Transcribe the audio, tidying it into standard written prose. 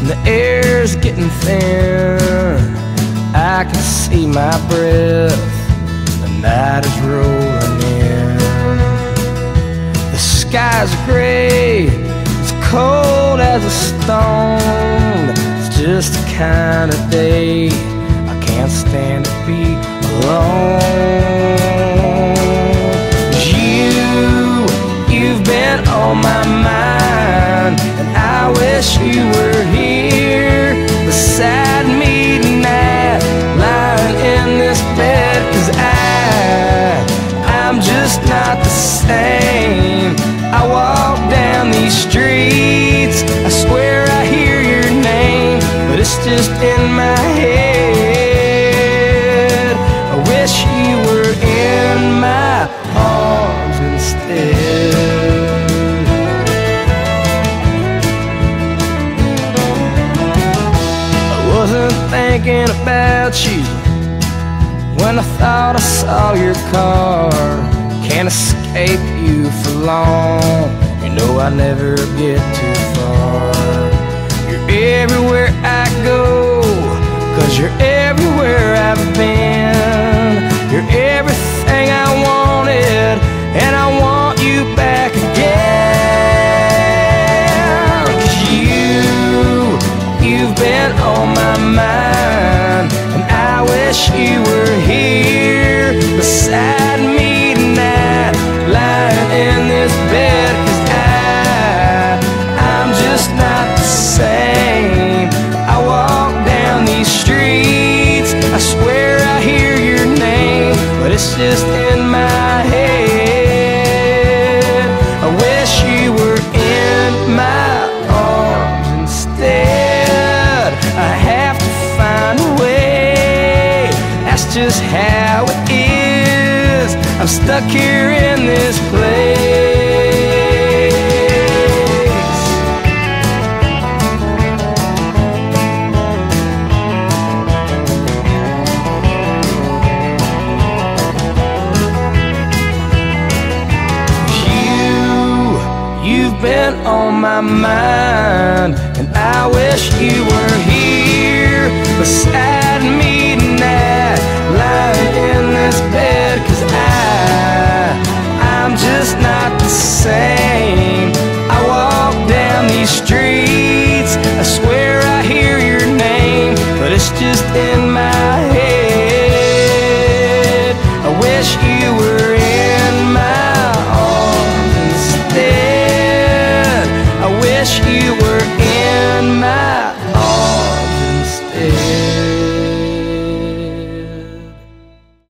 and the air's getting thin. I can see my breath, the night is rolling in. The sky's gray, it's cold as a stone. It's just the kind of day I can't stand to be alone. You've been on my mind, and I wish you were here beside me tonight, lying in this bed. 'Cause I'm just not the same. I walk down these streets, I swear I hear your name, but it's just in my head. I wish you were in my arms instead. I wasn't thinking about you when I thought I saw your car. Can't escape you for long, you know I never get too far. You're everywhere I go, 'cause you're everywhere I've been. You're everything I wanted, and I want you back again. 'Cause you've been on my mind, and I wish you were here beside me tonight, lying in this bed. 'Cause I'm just not the same. I walk down these streets, I swear I hear your name, but it's just in my head. I wish you were in my arms instead. I have to find a way, that's just how it is. I'm stuck here in this place. You've been on my mind, and I wish you were here beside me tonight, lying in this bed. 'Cause I'm just not the same. I walk down these streets, I swear I hear your name, but it's just in my head. I wish you were in my arms instead. I wish you were in my